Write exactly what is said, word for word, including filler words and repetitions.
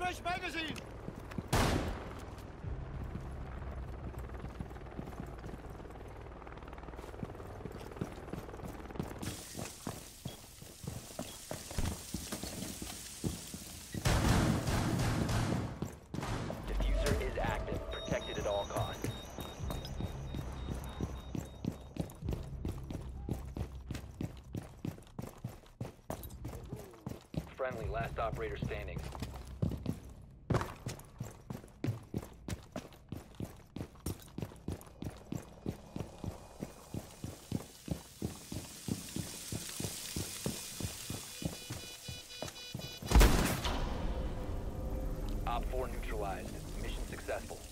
Fresh magazine! Diffuser is active. Protected at all costs. Friendly, last operator standing. Op four neutralized. Mission successful.